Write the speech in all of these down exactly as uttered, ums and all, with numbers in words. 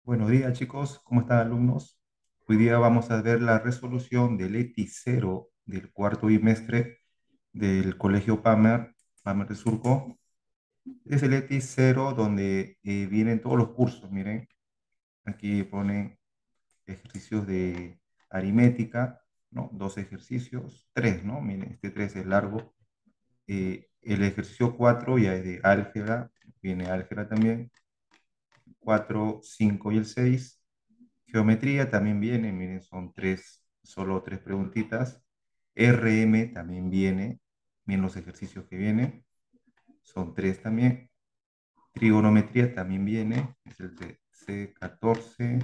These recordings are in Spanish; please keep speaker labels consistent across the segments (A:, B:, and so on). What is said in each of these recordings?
A: Buenos días, chicos. ¿Cómo están, alumnos? Hoy día vamos a ver la resolución del ETI cero del cuarto bimestre del Colegio Pamer, Pamer de Surco. Es el ETI cero donde eh, vienen todos los cursos. Miren, aquí ponen ejercicios de aritmética, ¿no? Dos ejercicios, tres, ¿no? Miren, este tres es largo. Eh, el ejercicio cuatro ya es de álgebra, viene álgebra también. Cuatro, cinco y el seis. Geometría también viene, miren, son tres, solo tres preguntitas. R M también viene, miren los ejercicios que vienen, son tres también. Trigonometría también viene, es el de C catorce.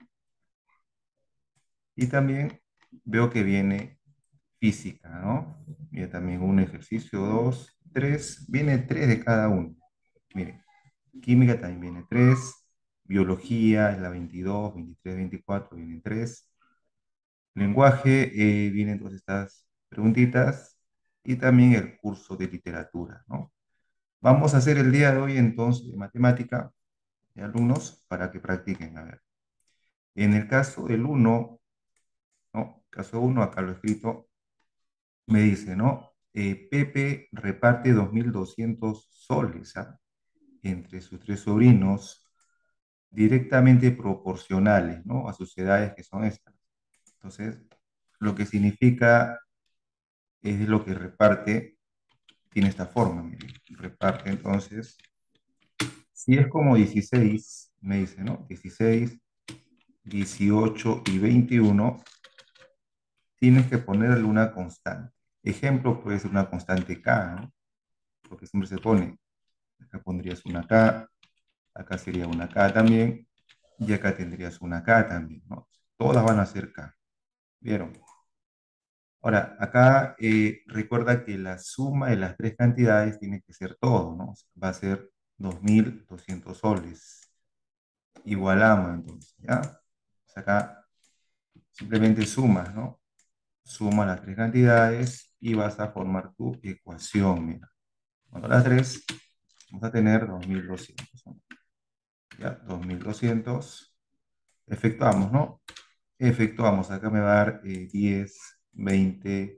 A: Y también veo que viene física, ¿no? Viene también un ejercicio, dos, tres, viene tres de cada uno. Miren, química también viene tres, biología es la veintidós, veintitrés, veinticuatro, vienen tres. Lenguaje, eh, vienen todas estas preguntitas y también el curso de literatura, ¿no? Vamos a hacer el día de hoy entonces de matemática de alumnos para que practiquen. A ver, en el caso del uno, ¿no? Caso uno, acá lo he escrito, me dice, ¿no? Eh, Pepe reparte dos mil doscientos soles, ¿ah? Entre sus tres sobrinos directamente proporcionales, ¿no? A sus edades que son estas. Entonces, lo que significa es lo que reparte tiene esta forma, miren, reparte entonces, si es como dieciséis, me dice, ¿no? Dieciséis, dieciocho y veintiuno, tienes que ponerle una constante. Ejemplo, puede ser una constante K, ¿no? Porque siempre se pone, acá pondrías una K, acá sería una K también, y acá tendrías una K también, ¿no? Todas van a ser K, ¿vieron? Ahora, acá eh, recuerda que la suma de las tres cantidades tiene que ser todo, ¿no? O sea, va a ser dos mil doscientos soles. Igualamos entonces, ¿ya? Pues acá simplemente sumas, ¿no? Suma las tres cantidades y vas a formar tu ecuación, mira. Cuando las tres, vamos a tener dos mil doscientos, ¿no? ¿Ya? Dos mil doscientos. Efectuamos, ¿no? Efectuamos, acá me va a dar eh, diez, veinte,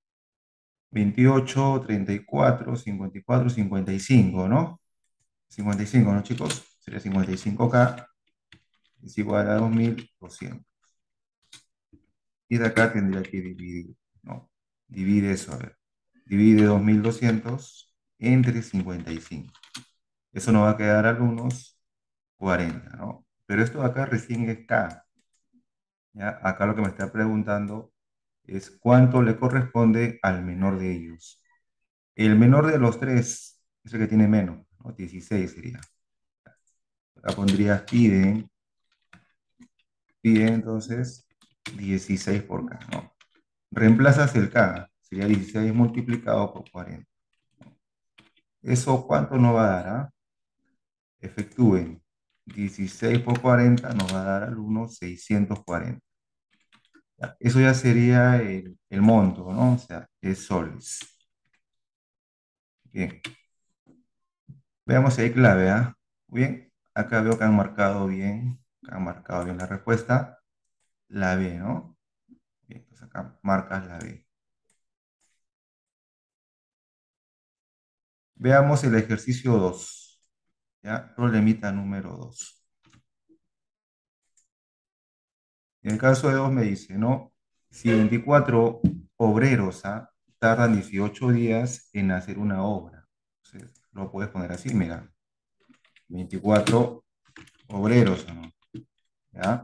A: veintiocho, treinta y cuatro, cincuenta y cuatro, cincuenta y cinco, ¿no? cincuenta y cinco, ¿no, chicos? Sería cincuenta y cinco K es igual a dos mil doscientos. Y de acá tendría que dividir, ¿no? Divide eso, a ver. Divide dos mil doscientos entre cincuenta y cinco. Eso nos va a quedar algunos cuarenta, ¿no? Pero esto de acá recién es K, ¿ya? Acá lo que me está preguntando es cuánto le corresponde al menor de ellos. El menor de los tres es el que tiene menos, ¿no? dieciséis sería. Acá pondrías piden, piden entonces dieciséis por K, ¿no? Reemplazas el K, sería dieciséis multiplicado por cuarenta. ¿Eso cuánto nos va a dar? ¿Ah? Efectúen. dieciséis por cuarenta nos va a dar al uno seiscientos cuarenta. Ya, eso ya sería el, el monto, ¿no? O sea, es soles. Bien. Veamos si hay clave, ¿ah? Bien. Acá veo que han marcado bien, que han marcado bien la respuesta. La B, ¿no? Bien, entonces acá marcas la B. Veamos el ejercicio dos. ¿Ya? Problemita número dos. En el caso de dos me dice, ¿no? Si veinticuatro obreros, ¿ah? Tardan dieciocho días en hacer una obra. Entonces, lo puedes poner así, mira. veinticuatro obreros, ¿o no? ¿Ya?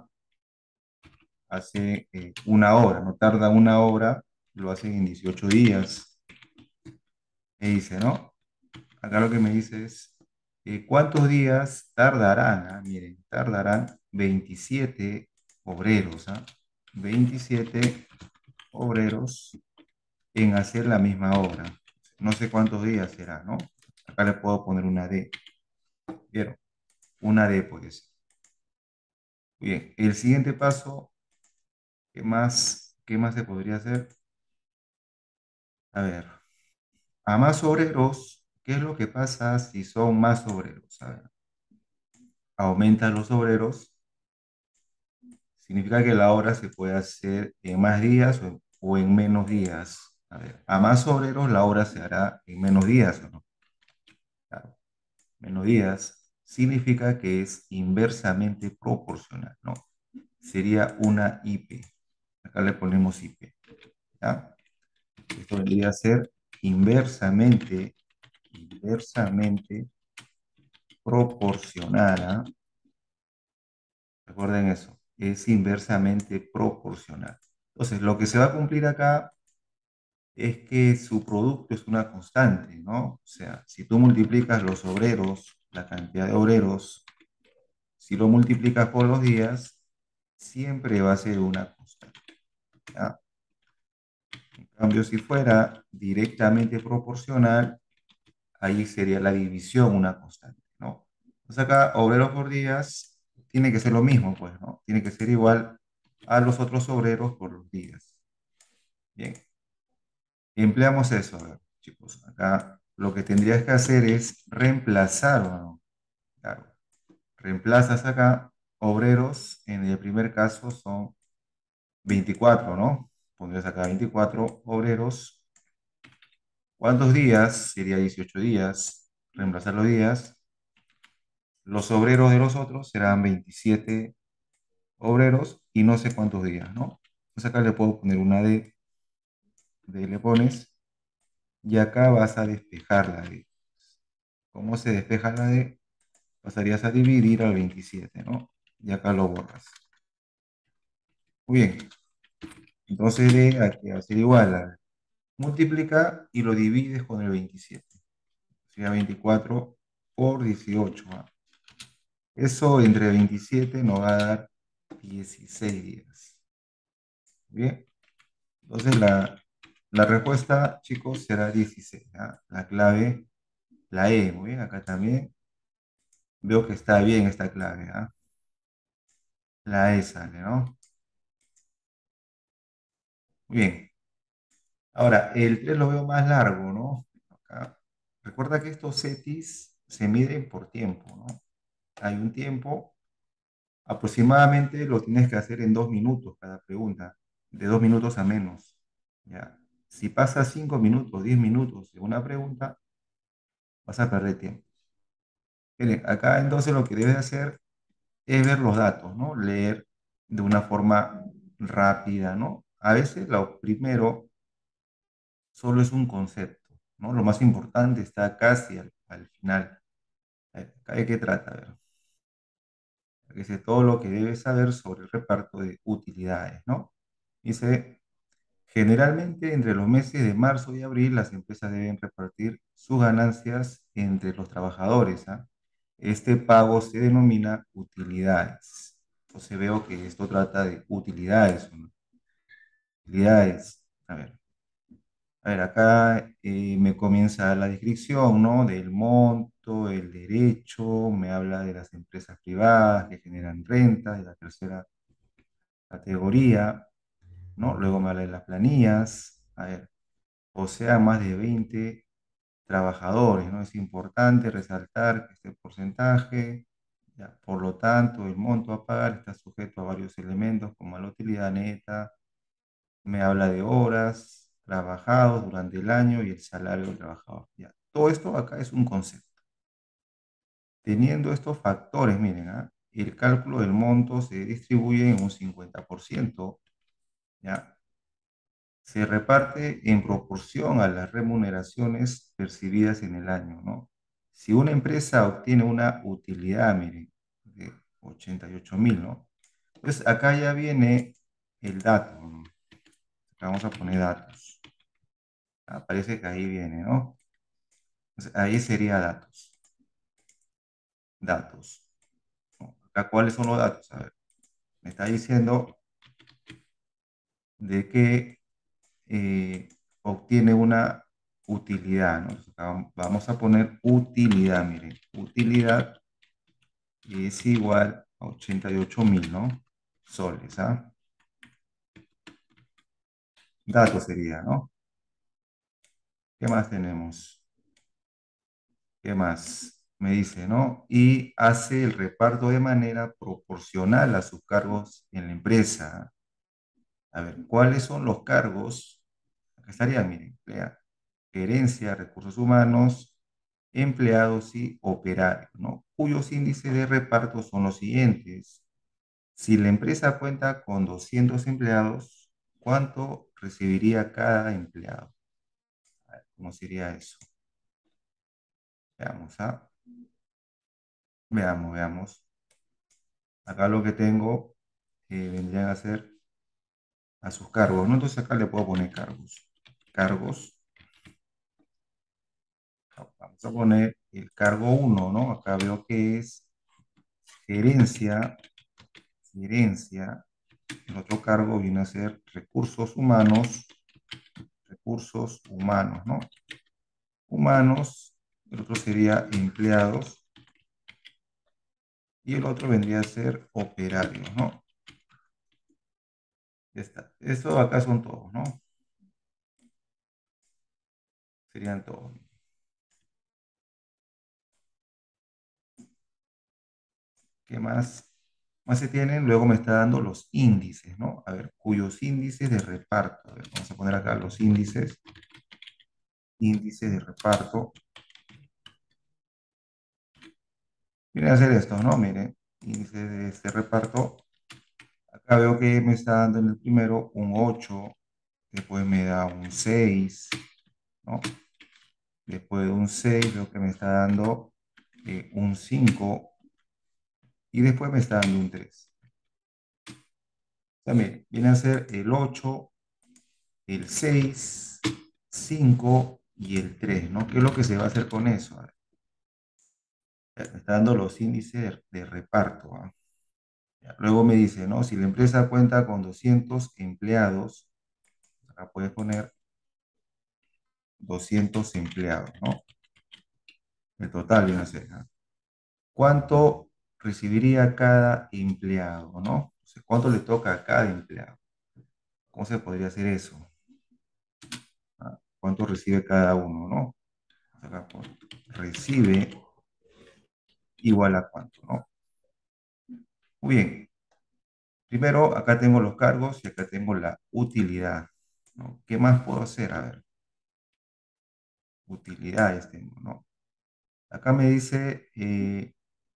A: Hace eh, una obra, no tarda una obra, lo hacen en dieciocho días. Me dice, ¿no? Acá lo que me dice es, eh, ¿cuántos días tardarán? Ah? Miren, tardarán veintisiete obreros, ¿ah? veintisiete obreros en hacer la misma obra. No sé cuántos días será, ¿no? Acá le puedo poner una D. ¿Vieron? Una D, pues. Bien, el siguiente paso, ¿qué más, qué más se podría hacer? A ver, a más obreros, ¿qué es lo que pasa si son más obreros? A ver, aumenta los obreros, significa que la obra se puede hacer en más días o, o en menos días. A ver, a más obreros la obra se hará en menos días, ¿o no? Claro, menos días significa que es inversamente proporcional, ¿no? Sería una I P. Acá le ponemos I P, ¿ya? Esto vendría a ser inversamente, inversamente proporcional, ¿ah? Recuerden eso, es inversamente proporcional. Entonces, lo que se va a cumplir acá es que su producto es una constante, ¿no? O sea, si tú multiplicas los obreros, la cantidad de obreros, si lo multiplicas por los días, siempre va a ser una constante, ¿ya? En cambio, si fuera directamente proporcional, ahí sería la división una constante, ¿no? Entonces acá, obreros por días, tiene que ser lo mismo, pues, ¿no? Tiene que ser igual a los otros obreros por los días. Bien, empleamos eso, a ver, chicos. Acá lo que tendrías que hacer es reemplazar, ¿no? Claro, reemplazas acá, obreros, en el primer caso son veinticuatro, ¿no? Pondrías acá veinticuatro obreros. ¿Cuántos días? Sería dieciocho días. Reemplazar los días. Los obreros de los otros serán veintisiete obreros y no sé cuántos días, ¿no? Entonces acá le puedo poner una D, D le pones, y acá vas a despejar la D. ¿Cómo se despeja la D? Pasarías a dividir al veintisiete, ¿no? Y acá lo borras. Muy bien, entonces D aquí va a ser igual a multiplica y lo divides con el veintisiete. Sería veinticuatro por dieciocho, ¿ah? Eso entre veintisiete nos va a dar dieciséis días. Bien, entonces la, la respuesta, chicos, será dieciséis, ¿ah? La clave, la E, muy bien, acá también. Veo que está bien esta clave, ¿ah? La E sale, ¿no? Muy bien. Ahora, el tres lo veo más largo, ¿no? Acá. Recuerda que estos CETIS se miden por tiempo, ¿no? Hay un tiempo, aproximadamente lo tienes que hacer en dos minutos cada pregunta, de dos minutos a menos, ¿ya? Si pasas cinco minutos, diez minutos de una pregunta, vas a perder tiempo. Miren, acá entonces lo que debes hacer es ver los datos, ¿no? Leer de una forma rápida, ¿no? A veces lo primero solo es un concepto, ¿no? Lo más importante está casi al, al final. Eh, ¿De qué trata? A ver, dice todo lo que debes saber sobre el reparto de utilidades, ¿no? Dice, generalmente entre los meses de marzo y abril las empresas deben repartir sus ganancias entre los trabajadores, ¿ah? Este pago se denomina utilidades. Entonces veo que esto trata de utilidades, ¿no? Utilidades. A ver, a ver, acá eh, me comienza la descripción, ¿no? Del monto, el derecho, me habla de las empresas privadas que generan rentas, de la tercera categoría, ¿no? Luego me habla de las planillas, a ver, o sea, más de veinte trabajadores, ¿no? Es importante resaltar que este porcentaje, ya, por lo tanto, el monto a pagar está sujeto a varios elementos como la utilidad neta, me habla de horas trabajados durante el año y el salario del trabajador. Ya. Todo esto acá es un concepto. Teniendo estos factores, miren, ¿ah? El cálculo del monto se distribuye en un cincuenta por ciento, ¿ya? Se reparte en proporción a las remuneraciones percibidas en el año, ¿no? Si una empresa obtiene una utilidad, miren, de ochenta y ocho mil, ¿no? Entonces acá ya viene el dato, ¿no? Vamos a poner datos. Ah, parece que ahí viene, ¿no? Entonces, ahí sería datos. Datos. ¿No? Acá, ¿cuáles son los datos? A ver, me está diciendo de que eh, obtiene una utilidad, ¿no? Entonces, acá vamos a poner utilidad, miren. Utilidad es igual a ochenta y ocho mil, ¿no? Soles, ¿ah? Datos sería, ¿no? ¿Qué más tenemos? ¿Qué más? me dice, ¿no? Y hace el reparto de manera proporcional a sus cargos en la empresa. A ver, ¿cuáles son los cargos? Acá estaría, miren, emplea- gerencia, recursos humanos, empleados y operarios, ¿no? Cuyos índices de reparto son los siguientes. Si la empresa cuenta con doscientos empleados, ¿cuánto recibiría cada empleado? A ver, ¿cómo sería eso? Veamos, ¿ah? Veamos, veamos. Acá lo que tengo eh, vendrían a ser a sus cargos, ¿no? Entonces acá le puedo poner cargos. Cargos. Vamos a poner el cargo uno, ¿no? Acá veo que es gerencia, gerencia. El otro cargo viene a ser recursos humanos, recursos humanos, ¿no? Humanos. El otro sería empleados. Y el otro vendría a ser operarios, ¿no? Ya está. Eso acá son todos, ¿no? Serían todos. ¿Qué más? Más se tienen, luego me está dando los índices, ¿no? A ver, cuyos índices de reparto. A ver, vamos a poner acá los índices, índices de reparto. Miren a hacer esto, ¿no? Miren, índice de este reparto. Acá veo que me está dando en el primero un ocho, después me da un seis, ¿no? Después de un seis veo que me está dando eh, un cinco y después me está dando un tres. También viene a ser el ocho, el seis, cinco y el tres, ¿no? ¿Qué es lo que se va a hacer con eso? A ver, me está dando los índices de, de reparto, ¿ah? Ya, luego me dice, ¿no? Si la empresa cuenta con doscientos empleados, acá puedes poner doscientos empleados, ¿no? El total viene a ser, ¿ah? ¿Cuánto recibiría cada empleado, ¿no? O sea, ¿cuánto le toca a cada empleado? ¿Cómo se podría hacer eso? ¿Ah? ¿Cuánto recibe cada uno, no? Acá pon, recibe igual a cuánto, ¿no? Muy bien. Primero, acá tengo los cargos y acá tengo la utilidad, ¿no? ¿Qué más puedo hacer? A ver, utilidades tengo, ¿no? Acá me dice, eh,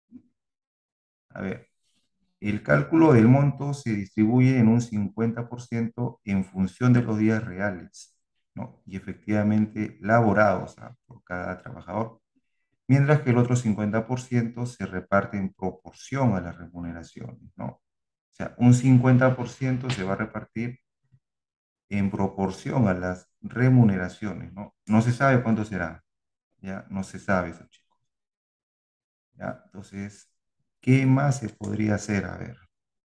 A: a ver, el cálculo del monto se distribuye en un cincuenta por ciento en función de los días reales, ¿no? Y efectivamente laborados, ¿ah? Por cada trabajador, mientras que el otro cincuenta por ciento se reparte en proporción a las remuneraciones, ¿no? O sea, un cincuenta por ciento se va a repartir en proporción a las remuneraciones, ¿no? No se sabe cuánto será, ya no se sabe eso, chicos. ¿Ya? Entonces, ¿qué más se podría hacer? A ver,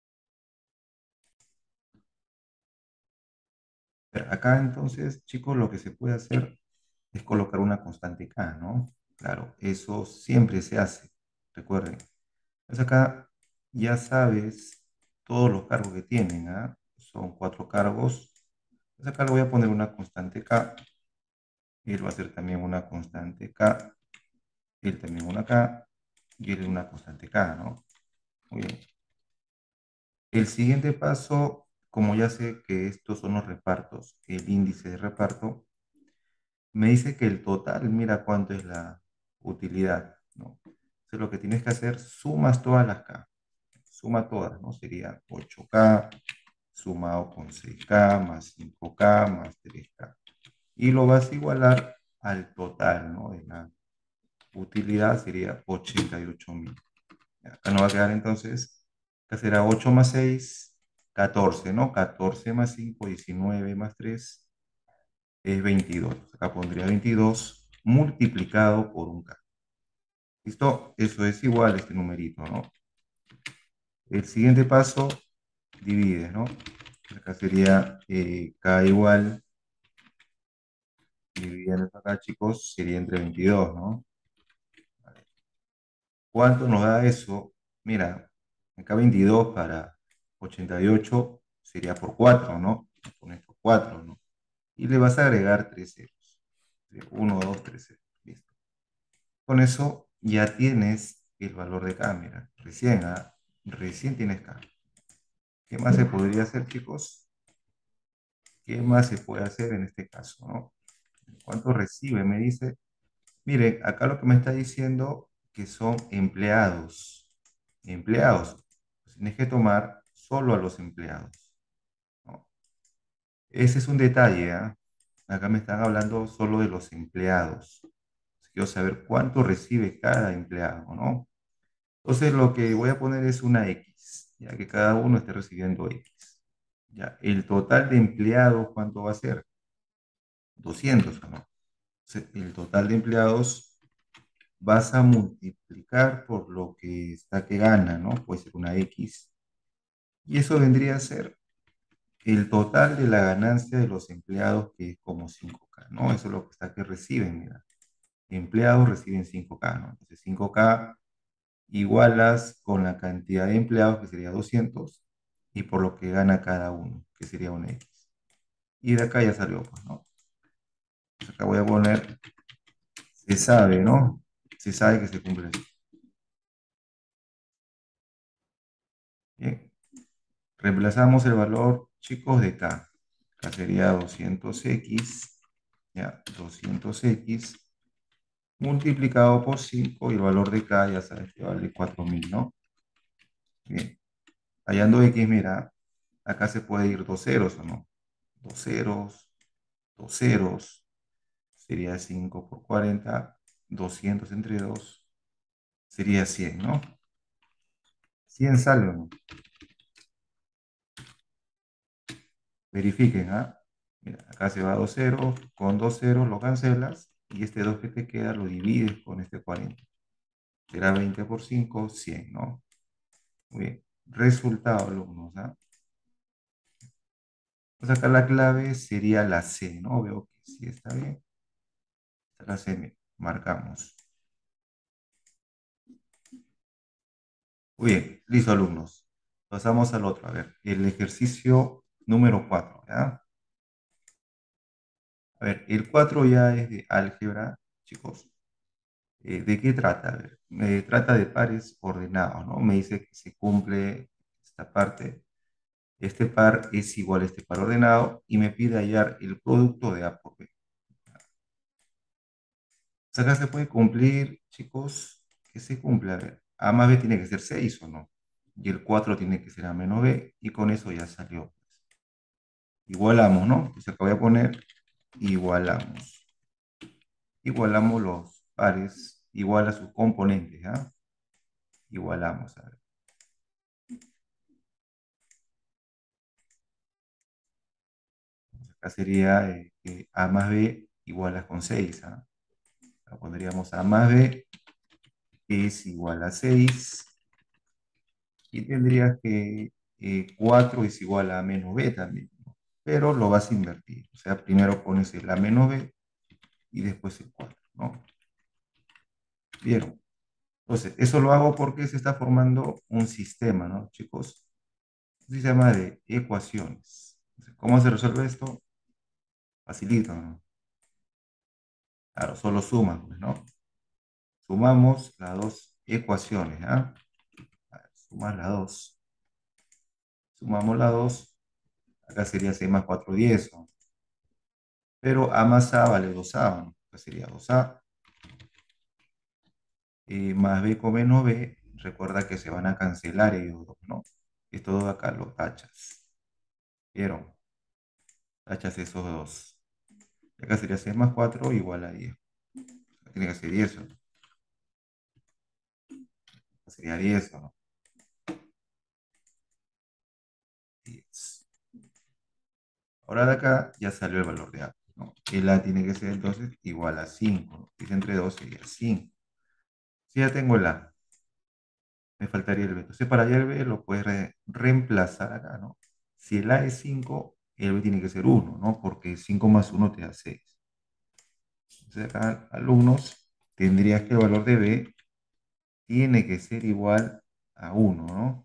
A: pero acá entonces, chicos, lo que se puede hacer es colocar una constante K, ¿no? Claro, eso siempre se hace, recuerden. Entonces acá ya sabes todos los cargos que tienen, ¿ah? Son cuatro cargos. Entonces acá le voy a poner una constante K. Él va a ser también una constante K. Él también una K. Y él una constante K, ¿no? Muy bien. El siguiente paso, como ya sé que estos son los repartos, el índice de reparto, me dice que el total, mira cuánto es la utilidad, ¿no? Entonces lo que tienes que hacer, sumas todas las K. Suma todas, ¿no? Sería ocho K sumado con seis K más cinco K más tres K. Y lo vas a igualar al total, ¿no? De la utilidad sería ochenta y ocho mil. Acá nos va a quedar entonces, acá será ocho más seis, catorce, ¿no? catorce más cinco, diecinueve más tres es veintidós. Acá pondría veintidós multiplicado por un K. ¿Listo? Eso es igual a este numerito, ¿no? El siguiente paso, divide, ¿no? Acá sería eh, K igual, dividiendo esto acá, chicos, sería entre veintidós, ¿no? Vale. ¿Cuánto nos da eso? Mira, acá veintidós para ochenta y ocho sería por cuatro, ¿no? Con estos cuatro, ¿no? Y le vas a agregar tres ceros. uno, dos, tres ceros. Listo. Con eso ya tienes el valor de K, mira, recién, ¿ah? Recién tienes K. ¿Qué más se podría hacer, chicos? ¿Qué más se puede hacer en este caso, no? ¿Cuánto recibe? Me dice, mire, acá lo que me está diciendo que son empleados. Empleados. Pues tienes que tomar solo a los empleados, ¿no? Ese es un detalle, ¿ah? Acá me están hablando solo de los empleados. Quiero saber cuánto recibe cada empleado, ¿no? Entonces lo que voy a poner es una X, ya que cada uno esté recibiendo X. Ya, el total de empleados, ¿cuánto va a ser? Doscientos, ¿o no? Entonces, el total de empleados vas a multiplicar por lo que está que gana, ¿no? Puede ser una X. Y eso vendría a ser el total de la ganancia de los empleados, que es como cinco K, ¿no? Eso es lo que está que reciben, mira. Empleados reciben cinco K, ¿no? Entonces cinco K igualas con la cantidad de empleados, que sería doscientos, y por lo que gana cada uno, que sería una X. Y de acá ya salió, pues, ¿no? Pues acá voy a poner, se sabe, ¿no? Se sabe que se cumple eso. Bien, reemplazamos el valor, chicos, de K. K sería doscientos X, ya, doscientos X multiplicado por cinco, y el valor de K ya sabes que vale cuatro mil, ¿no? Bien, hallando X, mira, acá se puede ir dos ceros, ¿o no? Dos ceros, dos ceros, sería cinco por cuarenta, doscientos entre dos, sería cien, ¿no? Cien sale, ¿o no? Verifiquen, ¿ah? Mira, acá se va dos ceros, con dos ceros lo cancelas, y este dos que te queda lo divides con este cuarenta. Será veinte por cinco, cien, ¿no? Muy bien. Resultado, alumnos, ¿ah? Pues acá la clave sería la C, ¿no? Veo que sí está bien. Esta es la C, mira, marcamos. Muy bien, listo, alumnos. Pasamos al otro. A ver, el ejercicio número cuatro, ¿ya? A ver, el cuatro ya es de álgebra, chicos. Eh, ¿de qué trata? A ver, me trata de pares ordenados, ¿no? Me dice que se cumple esta parte. Este par es igual a este par ordenado y me pide hallar el producto de A por B. O sea, acá se puede cumplir, chicos, que se cumple. A ver, A más B tiene que ser seis, ¿o no? Y el cuatro tiene que ser A menos B, y con eso ya salió. Igualamos, ¿no? Entonces acá voy a poner igualamos. Igualamos los pares igual a sus componentes, ¿ah? Igualamos, a ver. Acá sería eh, que A más B igual a con seis, ¿ah? Acá pondríamos A más B es igual a seis, y tendrías que eh, cuatro es igual a menos B también, ¿no? Pero lo vas a invertir. O sea, primero pones el A menos B y después el cuatro, ¿no? ¿Vieron? Entonces, eso lo hago porque se está formando un sistema, ¿no, chicos? Un sistema de ecuaciones. Entonces, ¿cómo se resuelve esto? Facilito, ¿no? Claro, solo suma, pues, ¿no? Sumamos las dos ecuaciones, ¿ah? A ver, sumas las dos. Sumamos las dos. Acá sería seis más cuatro, diez, ¿no? Pero A más A vale dos A, ¿no? Acá sería dos A. Eh, más B con menos B, recuerda que se van a cancelar ellos dos, ¿no? Esto de acá lo tachas. ¿Vieron? Tachas esos dos. Y acá sería seis más cuatro igual a diez. Acá tiene que ser diez, ¿no? Acá sería diez, ¿no? diez. Ahora de acá ya salió el valor de A, ¿no? El A tiene que ser entonces igual a cinco, ¿no? diez entre dos sería cinco. Si ya tengo el A, me faltaría el B. Entonces para allá el B lo puedes re- reemplazar acá, ¿no? Si el A es cinco, el B tiene que ser uno, ¿no? Porque cinco más uno te da seis. Entonces acá, alumnos, tendrías que el valor de B tiene que ser igual a uno, ¿no?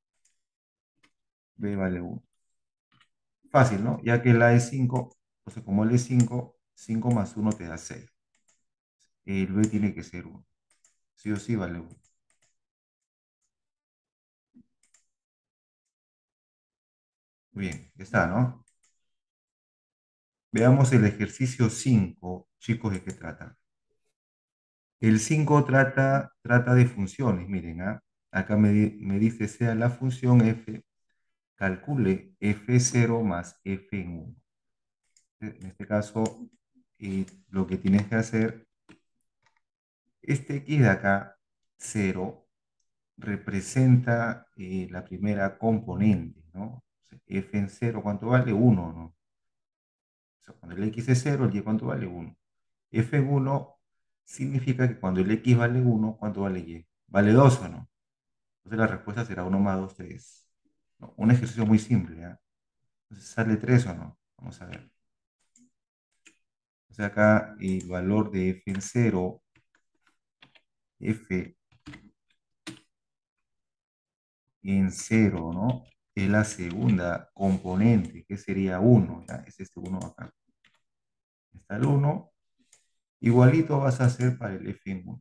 A: B vale uno. Fácil, ¿no? Ya que el A es cinco, entonces como él es cinco, cinco más uno te da seis. El B tiene que ser uno. Sí o sí vale uno. Bien, ya está, ¿no? Veamos el ejercicio cinco, chicos, ¿de qué trata? El cinco trata, trata de funciones, miren, ¿ah? Acá me, di- me dice sea la función f, calcule f cero más f en uno. En este caso, eh, lo que tienes que hacer, este x de acá, cero, representa eh, la primera componente, ¿no? O sea, f en cero, ¿cuánto vale? Uno, ¿no? O sea, cuando el x es cero, el y, ¿cuánto vale? Uno. F en uno significa que cuando el x vale uno, ¿cuánto vale y? ¿Vale dos o no? Entonces la respuesta será uno más dos, tres. ¿No? Un ejercicio muy simple, ¿ya? Entonces, ¿sale tres o no? Vamos a ver. Entonces acá el valor de f en cero, f en cero, ¿no? Es la segunda componente, que sería uno, ¿ya? Es este uno acá. Está el uno. Igualito vas a hacer para el f en uno.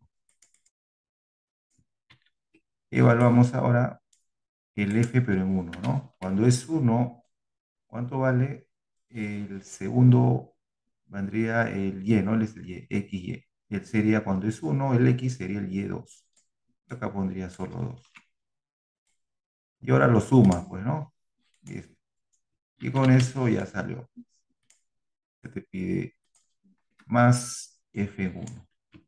A: Evaluamos ahora el f pero en uno, ¿no? Cuando es uno, ¿cuánto vale? El segundo vendría el y, ¿no? Él es el y, xy. Él sería, cuando es uno, el x sería el y dos. Acá pondría solo dos. Y ahora lo sumas, pues, ¿no? Listo. Y con eso ya salió. Se te pide más f en uno.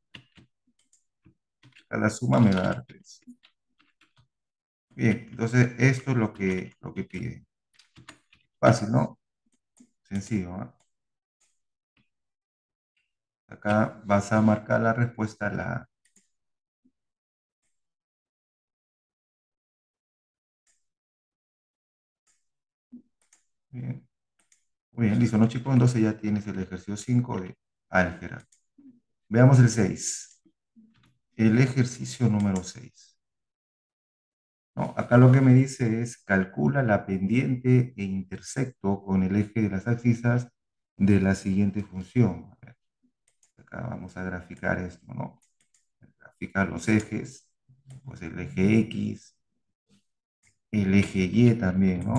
A: A la suma me va a dar tres. Bien, entonces esto es lo que, lo que pide. Fácil, ¿no? Sencillo, ¿ah? Acá vas a marcar la respuesta, la... Bien, muy bien, listo, ¿no, chicos? Entonces ya tienes el ejercicio cinco de álgebra. Veamos el seis. El ejercicio número seis. ¿No? Acá lo que me dice es calcula la pendiente e intersecto con el eje de las abscisas de la siguiente función. A ver, acá vamos a graficar esto, ¿no? Graficar los ejes, pues el eje X, el eje Y también, ¿no?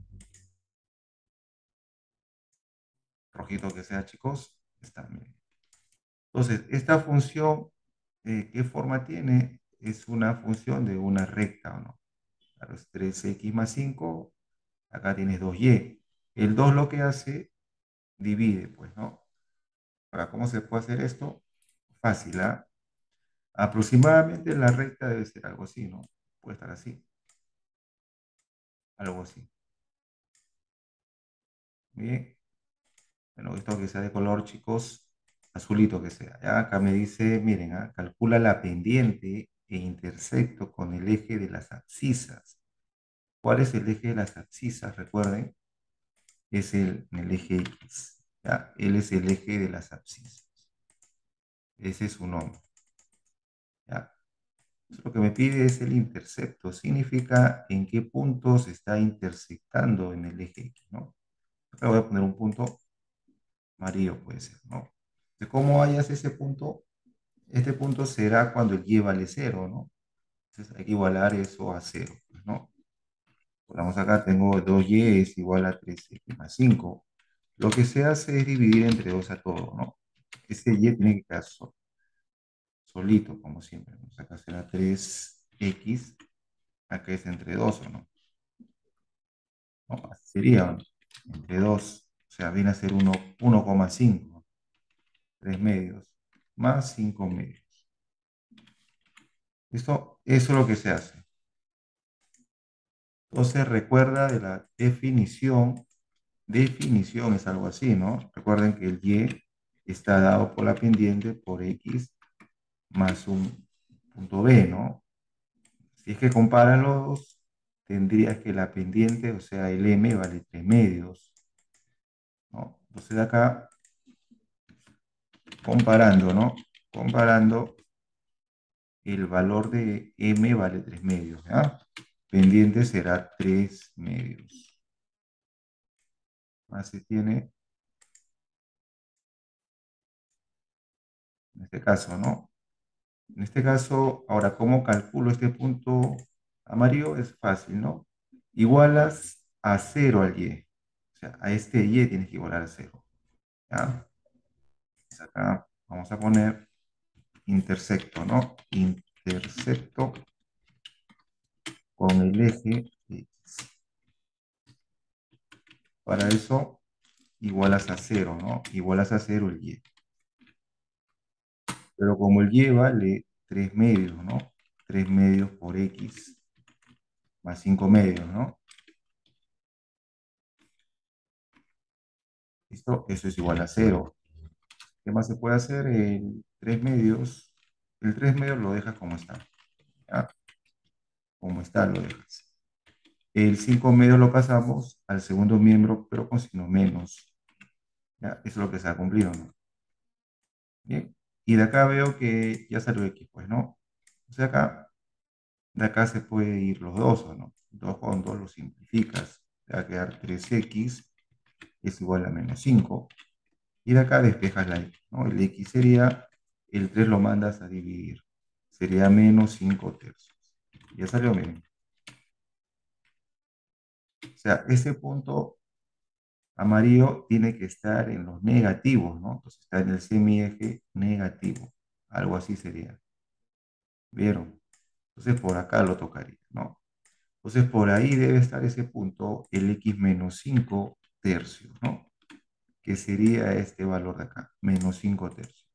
A: Rojito que sea, chicos, está bien. Entonces, esta función, eh, ¿qué forma tiene? Es una función de una recta, ¿o no? Claro, es tres x más cinco, acá tienes dos y. El dos lo que hace, divide, pues, ¿no? Ahora, ¿cómo se puede hacer esto? Fácil, ¿ah? Aproximadamente la recta debe ser algo así, ¿no? Puede estar así, algo así. Bien, bueno, esto que sea de color, chicos, azulito que sea. Ya acá me dice, miren, ¿ah? Calcula la pendiente e intersecto con el eje de las abscisas. ¿Cuál es el eje de las abscisas? Recuerden, es el, el eje X. ¿Ya? Él es el eje de las abscisas. Ese es su nombre. ¿Ya? Entonces, lo que me pide es el intercepto. Significa en qué punto se está intersectando en el eje X, ¿no? Acá voy a poner un punto amarillo, puede ser, ¿no? De cómo hayas ese punto, este punto será cuando el y vale cero, ¿no? Entonces hay que igualar eso a cero, pues, ¿no? Vamos acá, tengo dos y es igual a tres x más cinco. Lo que se hace es dividir entre dos a todo, ¿no? Ese y tiene que quedar sol- solito, como siempre. Vamos acá será tres x, acá es entre dos, ¿o no? No, así sería, ¿no? Entre dos, o sea, viene a ser uno, uno coma cinco, tres medios, más cinco medios. Esto, eso es lo que se hace. Entonces recuerda de la definición. Definición es algo así, ¿no? Recuerden que el y está dado por la pendiente por x más un punto b, ¿no? Si es que comparan los dos, tendrías que la pendiente, o sea, el m vale tres medios, ¿no? Entonces acá, comparando, ¿no? Comparando, el valor de m vale tres medios, ¿ya? Pendiente será tres medios. Así tiene, en este caso, ¿no? En este caso, ahora, ¿cómo calculo este punto amarillo? Es fácil, ¿no? Igualas a cero al y. O sea, a este y tienes que igualar a cero. ¿Ya? Pues acá vamos a poner intersecto, ¿no? Intersecto con el eje X. Para eso, igualas a cero, ¿no? Igualas a cero el y. Pero como el y vale tres medios, ¿no? Tres medios por X más cinco medios, ¿no? ¿Listo? Eso es igual a cero. ¿Qué más se puede hacer? El tres medios, el tres medios lo dejas como está. ¿Ya? Como está lo dejas. El cinco medios lo pasamos al segundo miembro, pero con signo menos. ¿Ya? Eso es lo que se ha cumplido, ¿no? Bien. Y de acá veo que ya salió X, pues, ¿no? O sea, acá, de acá se puede ir los dos, ¿o no? Dos con dos lo simplificas. Te va a quedar tres x es igual a menos cinco. Y de acá despejas la X, ¿no? El X sería, el tres lo mandas a dividir. Sería menos cinco tercios. Ya salió, miren. O sea, ese punto amarillo tiene que estar en los negativos, ¿no? Entonces está en el semieje negativo. Algo así sería. ¿Vieron? Entonces por acá lo tocaría, ¿no? Entonces por ahí debe estar ese punto, el X menos cinco tercios, ¿no? Que sería este valor de acá, menos cinco tercios.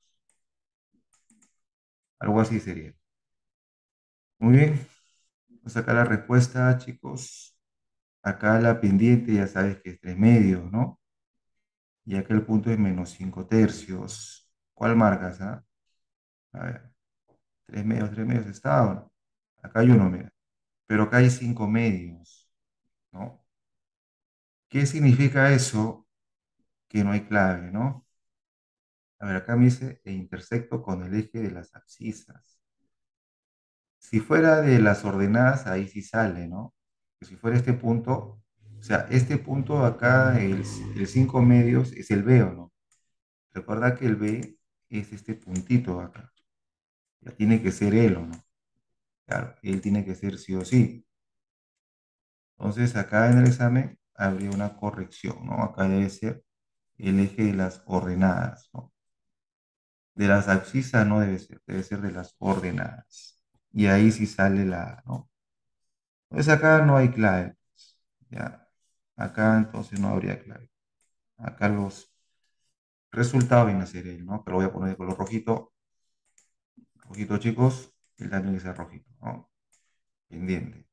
A: Algo así sería. Muy bien. Vamos a sacar la respuesta, chicos. Acá la pendiente ya sabes que es tres medios, ¿no? Y acá el punto es menos cinco tercios. ¿Cuál marcas, ah? A ver, tres medios, tres medios está, ¿o no? Acá hay uno, mira. Pero acá hay cinco medios, ¿no? ¿Qué significa eso? Que no hay clave, ¿no? A ver, acá me dice e intersecto con el eje de las abscisas. Si fuera de las ordenadas, ahí sí sale, ¿no? Pero si fuera este punto, o sea, este punto acá, el, el cinco medios, es el B, ¿o no? Recuerda que el B es este puntito acá. Ya tiene que ser él, ¿o no? Claro, él tiene que ser sí o sí. Entonces, acá en el examen habría una corrección, ¿no? Acá debe ser el eje de las ordenadas, ¿no? De las abscisas no debe ser, debe ser de las ordenadas. Y ahí sí sale la, ¿no? Entonces acá no hay clave, ¿ya? Acá entonces no habría clave. Acá los resultados vienen a ser él, ¿no? Pero voy a poner de color rojito, rojito chicos, él también que sea rojito, ¿no? Pendiente.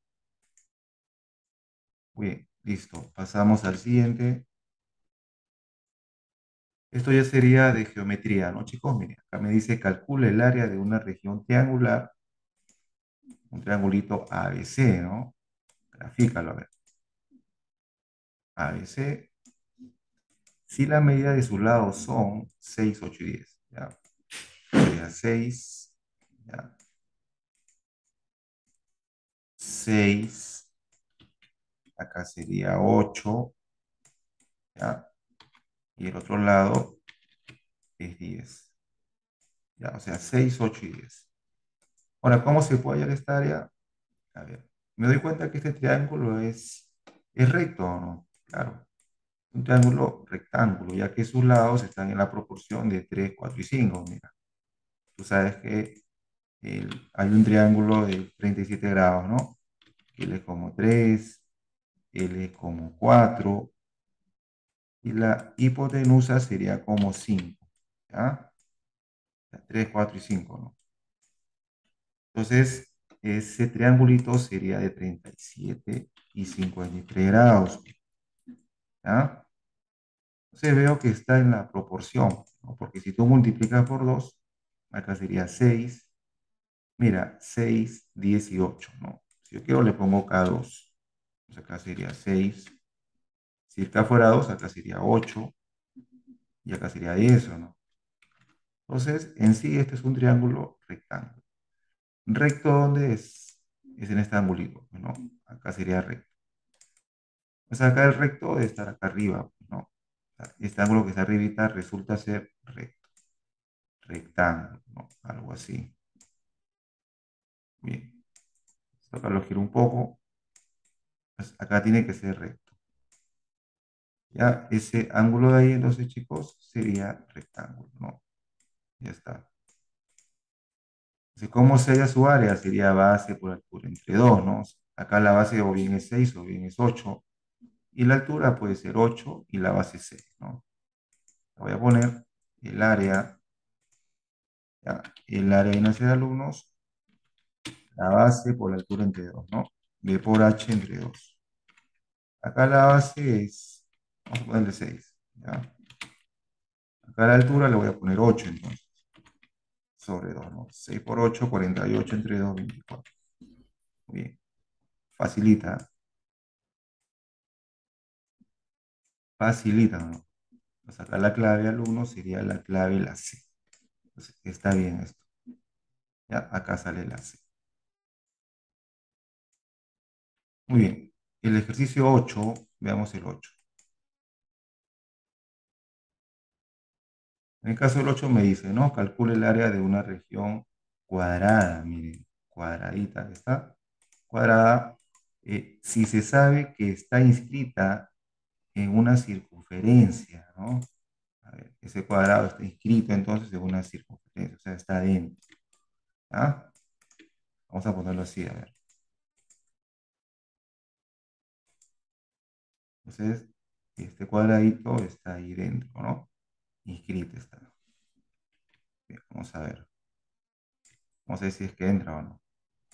A: Muy bien, listo. Pasamos al siguiente. Esto ya sería de geometría, ¿no, chicos? Miren, acá me dice calcula el área de una región triangular, un triangulito A B C, ¿no? Grafícalo, a ver. A B C, si la medida de sus lados son seis, ocho y diez, ¿ya? Sería seis, ¿ya? Seis, acá sería ocho, ¿ya? Y el otro lado es diez, ¿ya? O sea, seis, ocho y diez. Ahora, ¿cómo se puede hallar esta área? A ver, me doy cuenta que este triángulo es, es recto, ¿o no? Claro, un triángulo rectángulo, ya que sus lados están en la proporción de tres, cuatro y cinco. Mira, tú sabes que el- hay un triángulo de treinta y siete grados, ¿no? Él es como tres, él es como cuatro, y la hipotenusa sería como cinco, ¿ya? Tres, cuatro y cinco, ¿no? Entonces, ese triangulito sería de treinta y siete y cincuenta y tres grados, ¿ya? Entonces veo que está en la proporción, ¿no? Porque si tú multiplicas por dos, acá sería seis, mira, seis, diez y ocho, ¿no? Si yo quiero le pongo k dos, pues acá sería seis, si acá fuera dos, acá sería ocho, y acá sería diez, ¿o no? Entonces, en sí, este es un triángulo rectángulo. ¿Recto dónde es? Es en este angulito, ¿no? Acá sería recto. O sea, acá el recto debe estar acá arriba, ¿no? O sea, este ángulo que está arribita resulta ser recto, rectángulo, ¿no? Algo así. Bien, acá lo giro un poco, pues acá tiene que ser recto. Ya, ese ángulo de ahí, entonces, chicos, sería rectángulo, ¿no? Ya está. Entonces, ¿cómo sería su área? Sería base por altura entre dos, ¿no? Acá la base o bien es seis o bien es ocho. Y la altura puede ser ocho y la base seis, ¿no? Voy a poner el área, ya, el área viene a ser alumnos, la base por la altura entre dos, ¿no? B por H entre dos. Acá la base es, vamos a ponerle seis, ¿ya? Acá la altura le voy a poner ocho entonces, sobre dos, ¿no? seis por ocho, cuarenta y ocho entre dos, veinticuatro. Muy bien, facilita, facilita, ¿no? Pues acá la clave alumno sería la clave la C. Entonces, está bien esto. Ya, acá sale la C. Muy bien. El ejercicio ocho, veamos el ocho. En el caso del ocho me dice, ¿no? Calcule el área de una región cuadrada, miren, cuadradita, ¿está? Cuadrada, eh, si se sabe que está inscrita en una circunferencia, ¿no? A ver, ese cuadrado está inscrito entonces en una circunferencia, o sea, está dentro. ¿Ah? Vamos a ponerlo así, a ver. Entonces, este cuadradito está ahí dentro, ¿no? Inscrito está. Bien, vamos a ver. Vamos a ver si es que entra o no.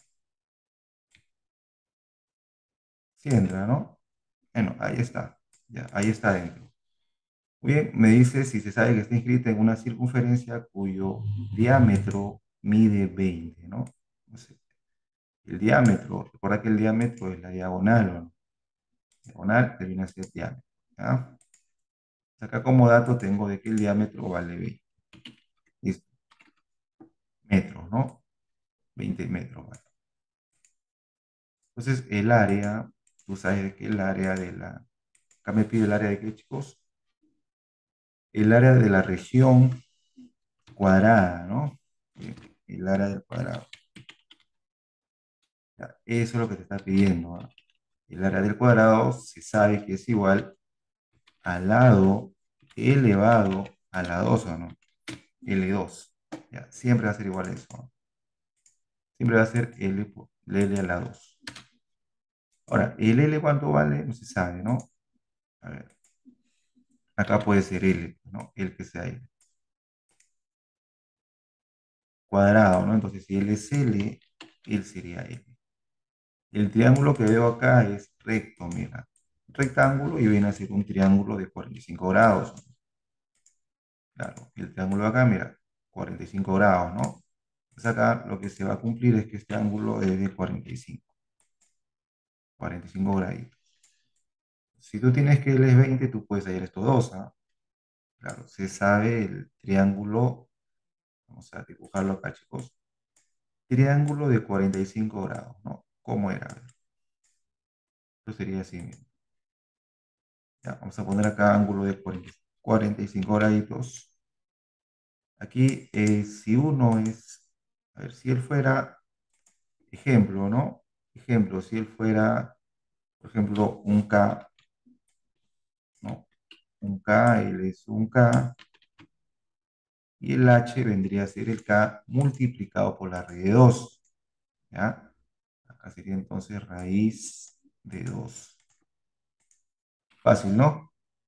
A: Sí entra, ¿no? Bueno, ahí está. Ya, ahí está dentro. Muy bien, me dice si se sabe que está inscrita en una circunferencia cuyo diámetro mide veinte, ¿no? Entonces, el diámetro, recuerda que el diámetro es la diagonal, ¿o no? Diagonal que viene a ser diámetro, ¿ya? Acá como dato tengo de que el diámetro vale veinte. Listo, metros, ¿no? veinte metros, vale. Entonces, el área, tú sabes que el área de la, acá me pide el área de qué, chicos, el área de la región cuadrada, ¿no? Bien, el área del cuadrado. Ya, eso es lo que te está pidiendo, ¿ah? El área del cuadrado se sabe que es igual al lado elevado a la dos, ¿o no? L dos. Ya, siempre va a ser igual a eso, ¿no? Siempre va a ser L, por- L a la dos. Ahora, ¿el L cuánto vale? No se sabe, ¿no? A ver, acá puede ser L, ¿no? El que sea L. Cuadrado, ¿no? Entonces, si L es L, L sería L. El triángulo que veo acá es recto, mira. Rectángulo y viene a ser un triángulo de cuarenta y cinco grados. Claro, el triángulo de acá, mira, cuarenta y cinco grados, ¿no? Entonces acá lo que se va a cumplir es que este ángulo es de cuarenta y cinco, cuarenta y cinco graditos. Si tú tienes que él es veinte, tú puedes hallar estos dos, ¿ah? Claro, se sabe el triángulo, vamos a dibujarlo acá, chicos. Triángulo de cuarenta y cinco grados, ¿no? ¿Cómo era? A ver, esto sería así, mira. Ya, vamos a poner acá ángulo de cuarenta cuarenta y cinco graditos. Aquí, eh, si uno es, a ver, si él fuera, ejemplo, ¿no? Ejemplo, si él fuera, por ejemplo, un K, ¿no? Un K, él es un K, y el H vendría a ser el K multiplicado por la raíz de dos, ¿ya? Acá sería entonces raíz de dos. Fácil, ¿no?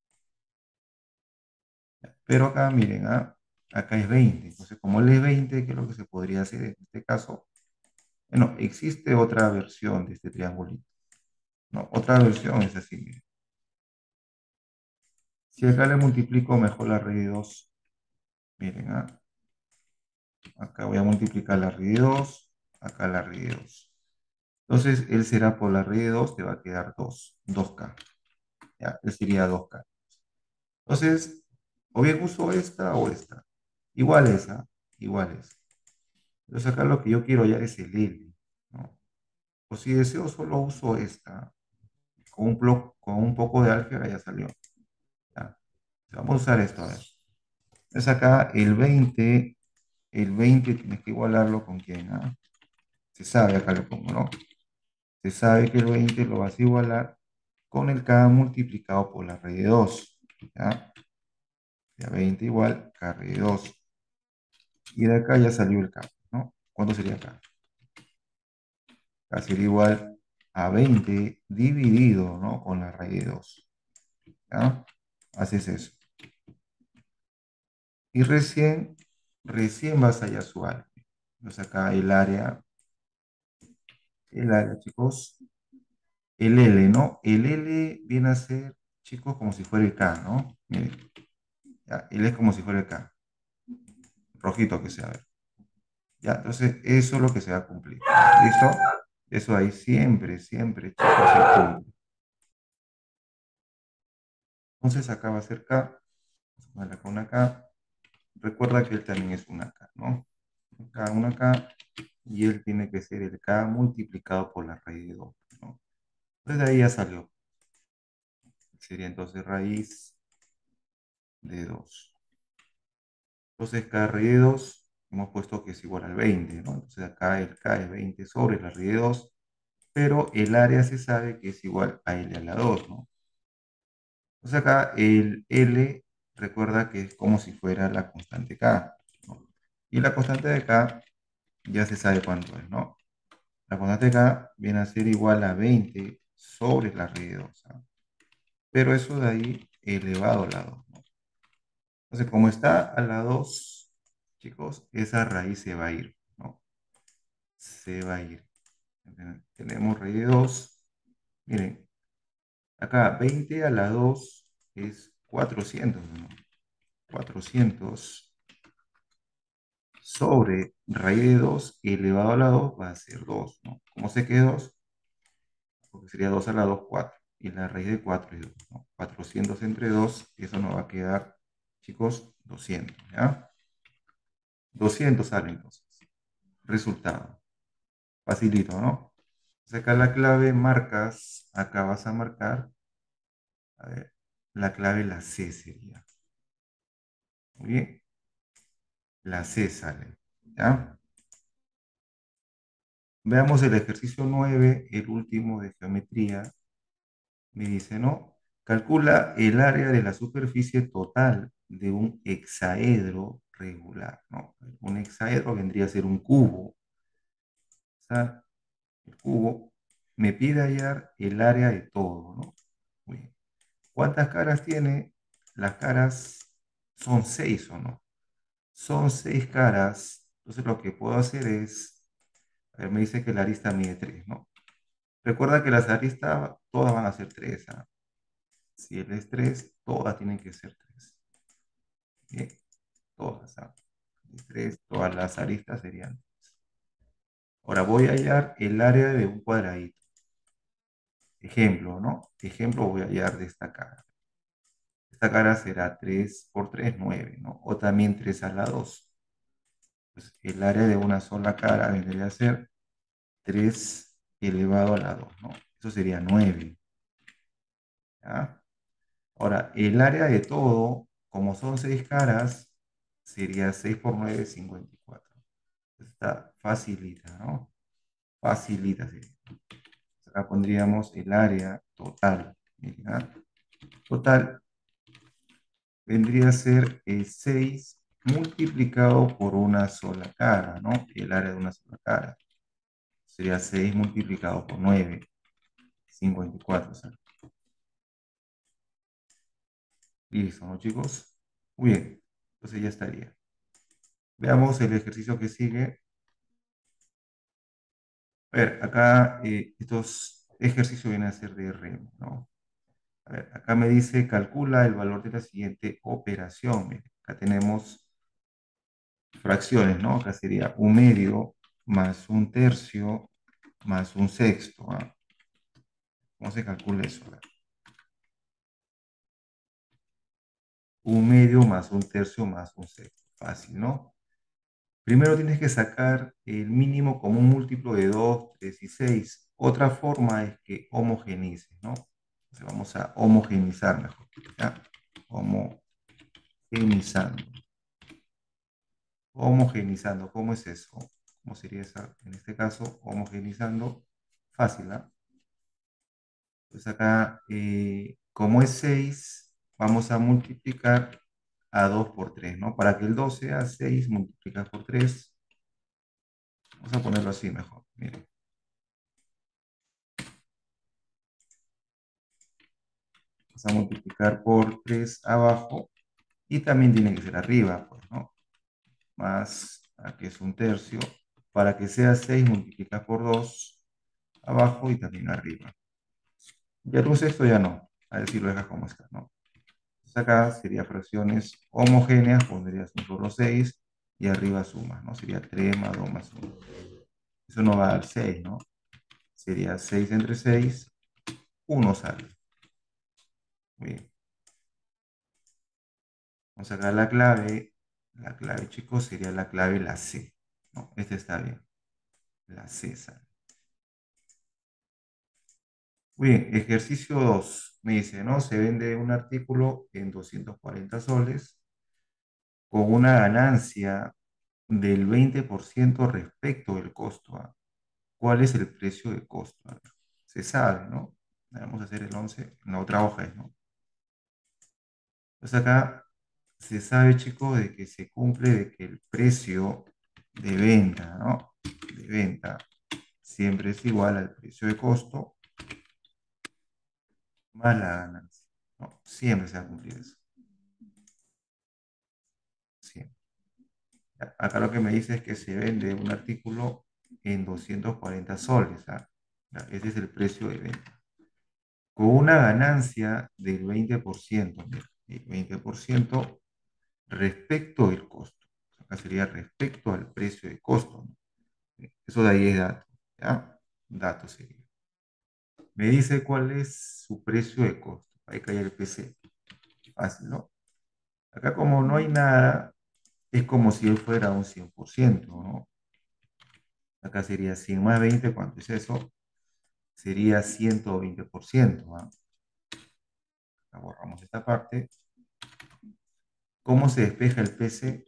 A: Pero acá, miren, ¿ah? Acá es veinte. Entonces, como él es veinte, ¿qué es lo que se podría hacer en este caso? Bueno, existe otra versión de este triangulito. No, otra versión es así, miren. Si acá le multiplico mejor la raíz de dos, miren, ¿ah? Acá voy a multiplicar la raíz de dos, acá la raíz de dos. Entonces, él será por la raíz de dos, te va a quedar dos, dos k. Ya, él sería dos k. Entonces, o bien uso esta o esta. Igual esa, igual esa. Entonces, acá lo que yo quiero hallar es el L, ¿no? O si deseo, solo uso esta. Con un, plo- con un poco de álgebra ya salió. Ya. Vamos a usar esto, a ver. Entonces acá el veinte, el veinte tienes que igualarlo con quién, ¿ah? Se sabe, acá lo pongo, ¿no? Se sabe que el veinte lo vas a igualar con el K multiplicado por la raíz de dos. ¿Ya? Ya veinte igual K raíz de dos. Y de acá ya salió el K, ¿no? ¿Cuánto sería acá? Acá sería igual a veinte dividido, ¿no? Con la raíz de dos. ¿Ya? Haces eso. Y recién, recién vas a hallar su área. Entonces acá el área, el área, chicos, el L, ¿no? El L viene a ser, chicos, como si fuera el K, ¿no? Miren, ya, L es como si fuera el K. Rojito que sea, a ver. Ya, entonces eso es lo que se va a cumplir. ¿Listo? Eso ahí siempre, siempre, chicos, se cumple. Entonces acá va a ser K, vamos a ponerle acá una K. Recuerda que él también es una K, ¿no? Acá una K, y él tiene que ser el K multiplicado por la raíz de dos, ¿no? Entonces de ahí ya salió. Sería entonces raíz de dos. Entonces K raíz de dos, hemos puesto que es igual al veinte, ¿no? Entonces acá el K es veinte sobre la raíz de dos, pero el área se sabe que es igual a L a la dos, ¿no? Entonces acá el L, recuerda que es como si fuera la constante K, ¿no? Y la constante de K ya se sabe cuánto es, ¿no? La constante de K viene a ser igual a veinte sobre la raíz de dos, ¿ah? Pero eso de ahí elevado a la dos, ¿no? Entonces, como está a la dos, chicos, esa raíz se va a ir, ¿no? Se va a ir. Tenemos raíz de dos. Miren, acá veinte a la dos es cuatrocientos, ¿no? cuatrocientos sobre raíz de dos elevado a la dos va a ser dos, ¿no? ¿Cómo sé que es dos? Porque sería dos a la dos, cuatro. Y la raíz de cuatro es dos, ¿no? cuatrocientos entre dos, eso nos va a quedar, chicos, doscientos, ¿ya? doscientos sale entonces. Resultado. Facilito, ¿no? Saca la clave, marcas, acá vas a marcar, a ver, la clave, la C sería. Muy bien, la C sale, ¿ya? Veamos el ejercicio nueve, el último de geometría. Me dice, ¿no? Calcula el área de la superficie total de un hexaedro regular, ¿no? Un hexaedro vendría a ser un cubo. O sea, el cubo me pide hallar el área de todo, ¿no? Muy bien. ¿Cuántas caras tiene? Las caras son seis, ¿o no? Son seis caras. Entonces lo que puedo hacer es, a ver, me dice que la arista mide tres, ¿no? Recuerda que las aristas todas van a ser tres, ¿ah? Si él es tres, todas tienen que ser tres. Bien, todas, ¿ah? De tres, todas las aristas serían tres. Ahora voy a hallar el área de un cuadradito. Ejemplo, ¿no? Ejemplo, voy a hallar de esta cara. Esta cara será tres por tres, nueve, ¿no? O también tres a la dos. Pues el área de una sola cara vendría a ser tres elevado a la dos, ¿no? Eso sería nueve, ¿ya? Ahora, el área de todo, como son seis caras, sería seis por nueve, cincuenta y cuatro. Está facilita, ¿no? Facilita, sí. Acá pondríamos el área total. ¿Ya? Total vendría a ser eh, seis multiplicado por una sola cara, ¿no? El área de una sola cara. Sería seis multiplicado por nueve, cincuenta y cuatro. ¿Sabes? Listo, ¿no, chicos? Muy bien. Entonces ya estaría. Veamos el ejercicio que sigue. A ver, acá eh, estos ejercicios vienen a ser de remo, ¿no? A ver, acá me dice, calcula el valor de la siguiente operación. Mire, acá tenemos fracciones, ¿no? Acá sería un medio más un tercio más un sexto, ¿ah? ¿Cómo se calcula eso? A ver, un medio más un tercio más un sexto. Fácil, ¿no? Primero tienes que sacar el mínimo común múltiplo de dos, tres y seis. Otra forma es que homogenices, ¿no? Entonces vamos a homogenizar mejor, ¿ya? Homogenizando. Homogenizando, ¿cómo es eso? ¿Cómo sería esa? En este caso, homogeneizando, fácil, ¿ah? Pues acá, eh, como es seis, vamos a multiplicar a dos por tres, ¿no? Para que el dos sea seis multiplicado por tres, vamos a ponerlo así mejor. Miren, vamos a multiplicar por tres abajo y también tiene que ser arriba, pues, ¿no? Más, aquí es un tercio, para que sea seis multiplicado por dos abajo y también arriba. Ya tú esto ya no, a ver si lo dejas como está, ¿no? Entonces acá sería fracciones homogéneas, pondrías un solo seis y arriba sumas, ¿no? Sería tres más dos más uno. Eso no va a dar seis, ¿no? Sería seis entre seis, uno sale. Muy bien. Vamos a sacar la clave. La clave, chicos, sería la clave la C. No, este está bien. La C sale. Muy bien, ejercicio dos. Me dice, ¿no? Se vende un artículo en doscientos cuarenta soles con una ganancia del veinte por ciento respecto del costo. ¿Ah? ¿Cuál es el precio de costo? A ver, se sabe, ¿no? Vamos a hacer el once en la otra hoja, es, ¿no? Pues acá se sabe, chicos, de que se cumple de que el precio de venta, ¿no? De venta siempre es igual al precio de costo más la ganancia, ¿no? Siempre se va a cumplir eso. Siempre. Acá lo que me dice es que se vende un artículo en doscientos cuarenta soles. ¿Ah? Ese es el precio de venta. Con una ganancia del veinte por ciento, mira, el veinte por ciento respecto del costo. Acá sería respecto al precio de costo. ¿No? Eso de ahí es dato. ¿Ya? Dato sería. Me dice cuál es su precio de costo. Ahí cae el P C. Fácil, ¿no? Acá como no hay nada, es como si él fuera un cien por ciento, ¿no? Acá sería cien más veinte, ¿cuánto es eso? Sería ciento veinte por ciento. ¿Ah? Acá borramos esta parte. ¿Cómo se despeja el P C?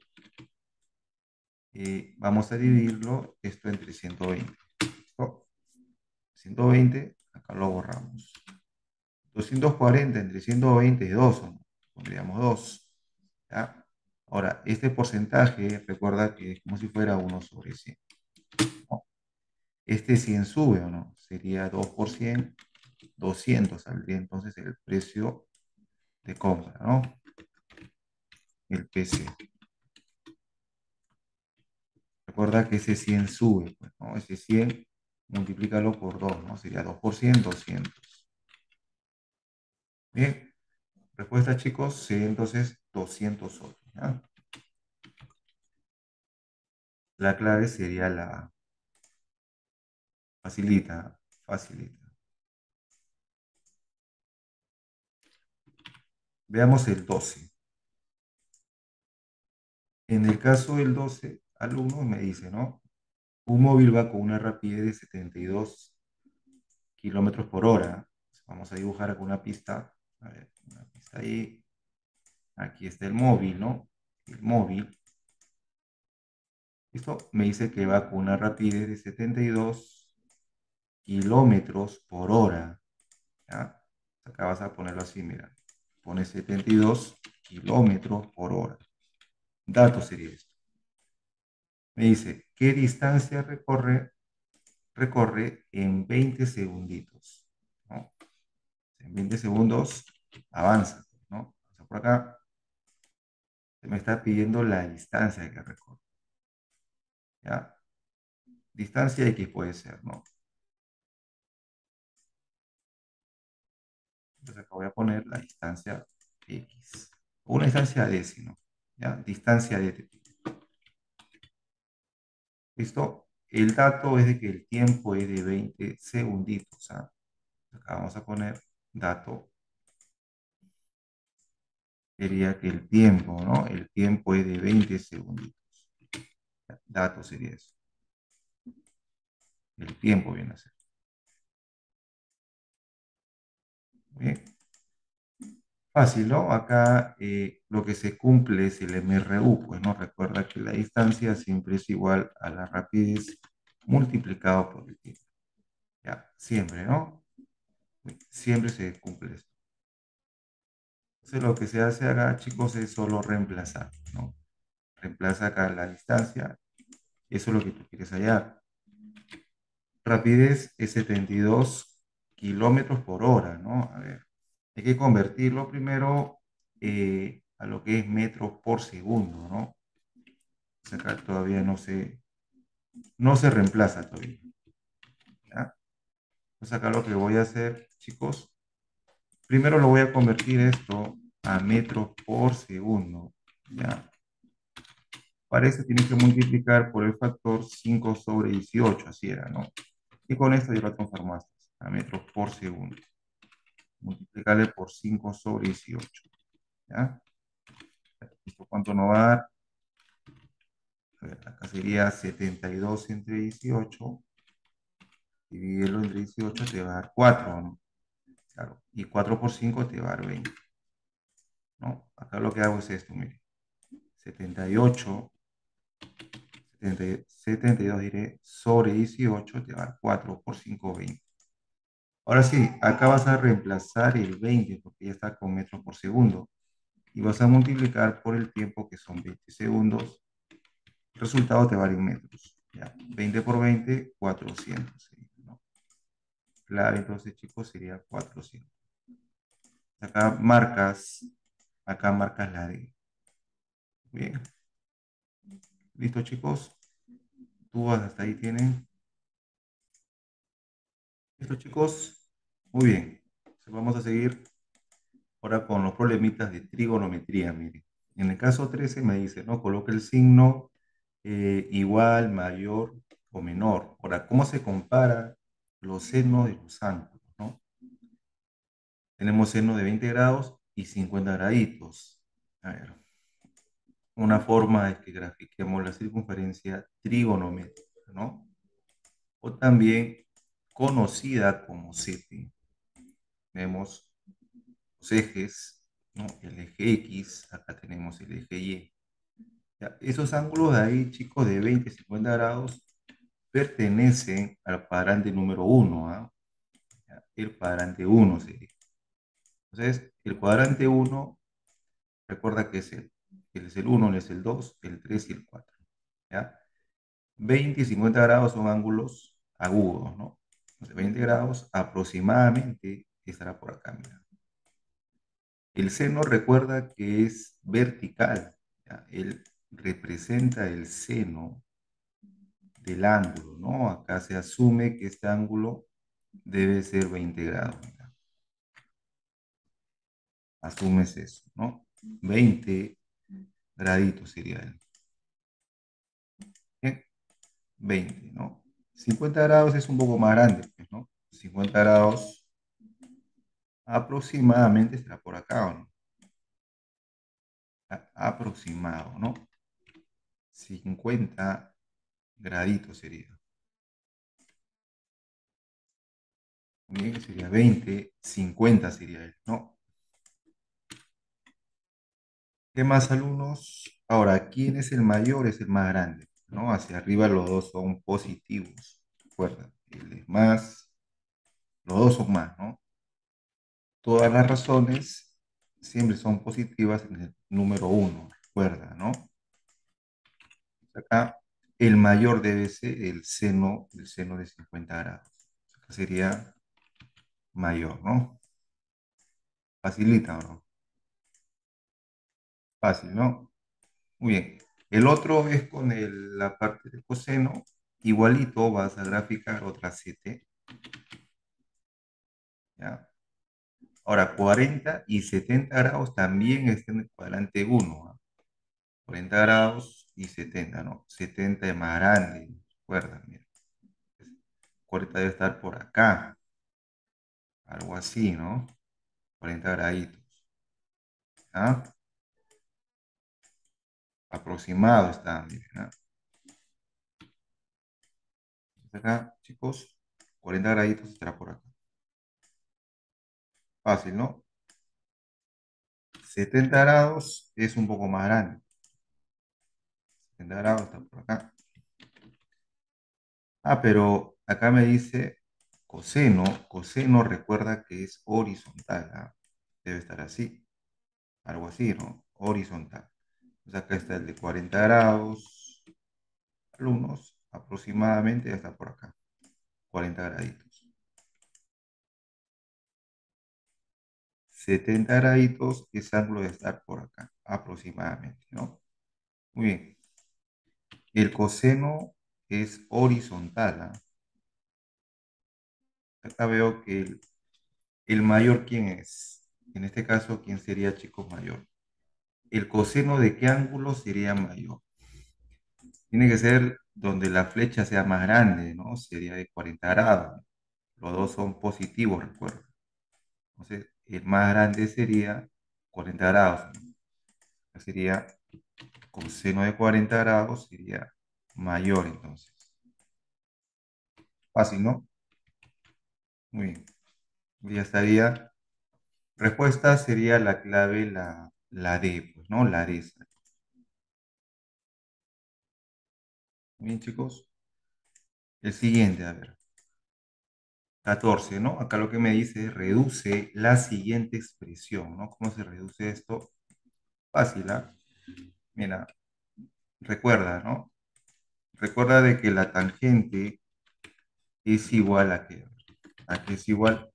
A: Eh, vamos a dividirlo esto entre ciento veinte. ¿Listo? ciento veinte, acá lo borramos. doscientos cuarenta entre ciento veinte es dos, ¿no? Pondríamos dos. ¿Ya? Ahora, este porcentaje, recuerda que es como si fuera uno sobre cien. ¿No? Este cien sube o no, sería dos por cien, doscientos saldría entonces el precio de compra, ¿no? El P C. Recuerda que ese cien sube, pues, ¿no? Ese cien multiplícalo por dos, ¿no? Sería dos por cien, doscientos. Bien, respuesta, chicos, sería entonces doscientos soles. ¿Ya? La clave sería la facilita, facilita. Veamos el doce. En el caso del doce, alumno me dice, ¿no? Un móvil va con una rapidez de setenta y dos kilómetros por hora. Vamos a dibujar acá una pista. A ver, una pista ahí. Aquí está el móvil, ¿no? El móvil. Esto me dice que va con una rapidez de setenta y dos kilómetros por hora. ¿Ya? Acá vas a ponerlo así, mira. Pone setenta y dos kilómetros por hora. Dato sería esto. Me dice, ¿qué distancia recorre, recorre en veinte segunditos? ¿No? En veinte segundos avanza, ¿no? O sea, por acá se me está pidiendo la distancia que recorre. ¿Ya? Distancia X puede ser, ¿no? Entonces acá voy a poner la distancia X. O una distancia D, si no. ¿Ya? Distancia D. ¿Listo? El dato es de que el tiempo es de veinte segunditos. ¿Ah? Acá vamos a poner dato. Sería que el tiempo, ¿no? El tiempo es de veinte segunditos. Dato sería eso. El tiempo viene a ser. Bien. Fácil, ¿no? Acá eh, lo que se cumple es el M R U, pues no recuerda que la distancia siempre es igual a la rapidez multiplicado por el tiempo. Ya, siempre, ¿no? Siempre se cumple esto. Entonces lo que se hace acá, chicos, es solo reemplazar, ¿no? Reemplaza acá la distancia, eso es lo que tú quieres hallar. Rapidez es setenta y dos kilómetros por hora, ¿no? A ver, hay que convertirlo primero eh, a lo que es metros por segundo, ¿no? O sea, acá todavía no se, no se reemplaza todavía, ¿ya? Entonces acá lo que voy a hacer, chicos, primero lo voy a convertir esto a metros por segundo, ¿ya? Para eso tienes que multiplicar por el factor cinco sobre dieciocho, así era, ¿no? Y con esto ya lo transformaste a metros por segundo. Multiplicarle por cinco sobre dieciocho, ¿ya? ¿Esto cuánto nos va a dar? A ver, acá sería setenta y dos entre dieciocho. Divídelo entre dieciocho te va a dar cuatro, ¿no? Claro. Y cuatro por cinco te va a dar veinte, ¿no? Acá lo que hago es esto, mire. setenta y ocho, setenta, setenta y dos diré, sobre dieciocho te va a dar cuatro por cinco, veinte. Ahora sí, acá vas a reemplazar el veinte porque ya está con metros por segundo. Y vas a multiplicar por el tiempo que son veinte segundos. El resultado te va a dar en metros. ¿Ya? veinte por veinte, cuatrocientos sería, ¿no? Claro, entonces chicos sería cuatrocientos. Acá marcas, acá marcas la D. Bien, listo chicos. Tú hasta ahí tienen. Listo chicos. Muy bien. Entonces, vamos a seguir ahora con los problemitas de trigonometría. Miren, en el caso trece me dice, ¿no? Coloca el signo eh, igual, mayor o menor. Ahora, ¿cómo se compara los senos de los ángulos, ¿no? Tenemos seno de veinte grados y cincuenta graditos. A ver, una forma es que grafiquemos la circunferencia trigonométrica, ¿no? O también conocida como C P. Tenemos los ejes, ¿no? El eje X, acá tenemos el eje Y. Ya, esos ángulos de ahí, chicos, de veinte y cincuenta grados, pertenecen al cuadrante número uno, ¿ah? Ya, el cuadrante uno sería. Entonces, el cuadrante uno, recuerda que es el, él es el uno, él es el dos, el tres y el cuatro. ¿Ya? veinte y cincuenta grados son ángulos agudos, ¿no? Entonces, veinte grados aproximadamente estará por acá, mira. El seno recuerda que es vertical, ¿ya? Él representa el seno del ángulo, ¿no? Acá se asume que este ángulo debe ser veinte grados, mira. Asumes eso, ¿no? veinte graditos sería el, ¿bien? veinte, ¿no? cincuenta grados es un poco más grande, pues, ¿no? cincuenta grados aproximadamente estará por acá, ¿o no? A- aproximado, ¿no? cincuenta graditos sería. Bien, sería veinte, cincuenta sería él, ¿no? ¿Qué más alumnos? Ahora, ¿quién es el mayor? Es el más grande, ¿no? Hacia arriba los dos son positivos. Recuerda, él es más, los dos son más, ¿no? Todas las razones siempre son positivas en el número uno, recuerda, ¿no? Acá el mayor debe ser el seno, el seno de cincuenta grados. Acá sería mayor, ¿no? Facilita, ¿no? Fácil, ¿no? Muy bien. El otro es con el- la parte del coseno. Igualito vas a graficar otra siete, ¿ya? Ahora, cuarenta y setenta grados también está en el cuadrante uno. cuarenta grados y setenta, ¿no? setenta es más grande, recuerda, mira. cuarenta debe estar por acá, algo así, ¿no? cuarenta graditos, ¿ah? Aproximado está, miren, ¿ah? Entonces acá, chicos, cuarenta graditos estará por acá. Fácil, ¿no? setenta grados es un poco más grande. setenta grados está por acá. Ah, pero acá me dice coseno. Coseno recuerda que es horizontal, ¿ah? Debe estar así, algo así, ¿no? Horizontal. Entonces acá está el de cuarenta grados, alumnos, aproximadamente está por acá, cuarenta graditos. setenta graditos, ese ángulo debe estar por acá, aproximadamente, ¿no? Muy bien. El coseno es horizontal, ¿ah? Acá veo que el, el mayor, ¿quién es? En este caso, ¿quién sería, chicos, mayor? ¿El coseno de qué ángulo sería mayor? Tiene que ser donde la flecha sea más grande, ¿no? Sería de cuarenta grados. Los dos son positivos, recuerda. Entonces, el más grande sería cuarenta grados, ¿no? Sería coseno de cuarenta grados, sería mayor, entonces. Fácil, ¿no? Muy bien. Ya estaría. Respuesta sería la clave, la, la D, pues, ¿no? La D. Muy bien, chicos. El siguiente, a ver. Catorce, ¿no? Acá lo que me dice es reduce la siguiente expresión, ¿no? ¿Cómo se reduce esto? Fácil, ¿ah? Mira, recuerda, ¿no? Recuerda de que la tangente es igual a qué, a que es igual,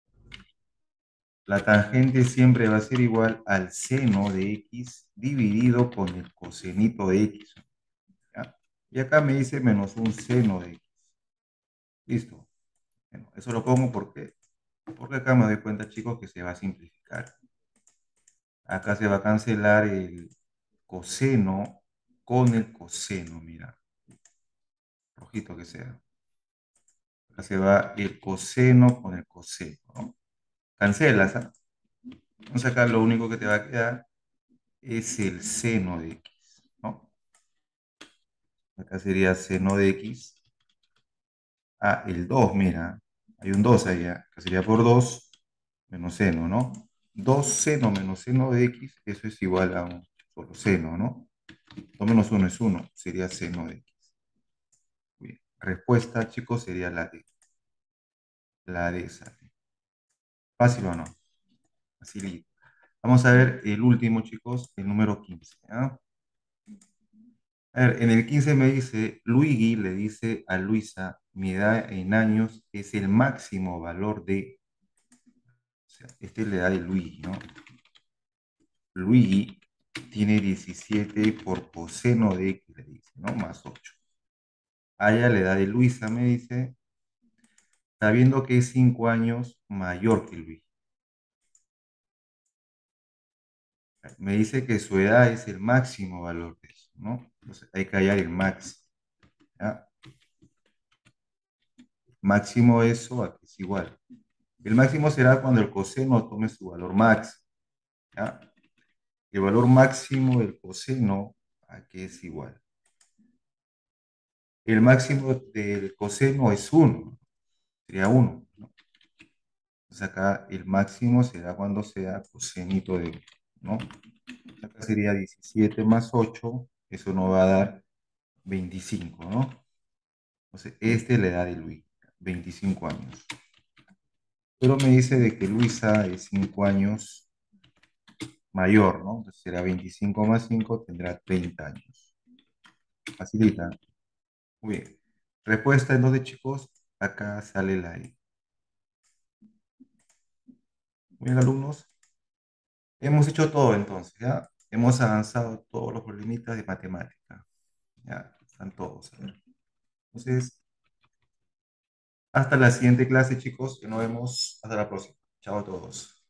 A: la tangente siempre va a ser igual al seno de x dividido con el cosenito de x, ¿ya? Y acá me dice menos un seno de x. Listo. Bueno, eso lo pongo porque, porque acá me doy cuenta, chicos, que se va a simplificar. Acá se va a cancelar el coseno con el coseno, mira, rojito que sea. Acá se va el coseno con el coseno, ¿no? Cancelas, ¿ah? Entonces acá lo único que te va a quedar es el seno de x, ¿no? Acá sería seno de x. Ah, el dos, mira, hay un dos allá, acá sería por dos menos seno, ¿no? Dos seno menos seno de x, eso es igual a un solo seno, ¿no? dos menos uno es uno, sería seno de x. Bien. Respuesta, chicos, sería la D. La D sale. ¿Fácil o no? Facilito. Vamos a ver el último, chicos, el número quince. ¿Ah? A ver, en el quince me dice, Luigi le dice a Luisa, mi edad en años es el máximo valor de, o sea, esta es la edad de Luigi, ¿no? Luigi tiene diecisiete por coseno de x, le dice, ¿no? Más ocho. A ella la edad de Luisa me dice, sabiendo que es cinco años mayor que Luigi. Me dice que su edad es el máximo valor de eso, ¿no? Entonces hay que hallar el máximo, ¿ya? Máximo eso a que es igual. El máximo será cuando el coseno tome su valor máximo, ¿ya? El valor máximo del coseno a que es igual. El máximo del coseno es uno, sería uno, ¿no? Entonces acá el máximo será cuando sea cosenito de uno, ¿no? Acá sería diecisiete más ocho, eso nos va a dar veinticinco, ¿no? Entonces, esta es la edad de Luis, veinticinco años. Pero me dice de que Luisa es cinco años mayor, ¿no? Entonces será veinticinco más cinco, tendrá treinta años. Facilita. Muy bien. Respuesta entonces, chicos, acá sale la E. Muy bien, alumnos. Hemos hecho todo entonces, ¿ya? Hemos avanzado todos los problemitas de matemática. Ya, están todos. A ver. Entonces, hasta la siguiente clase, chicos, y nos vemos hasta la próxima. Chao a todos.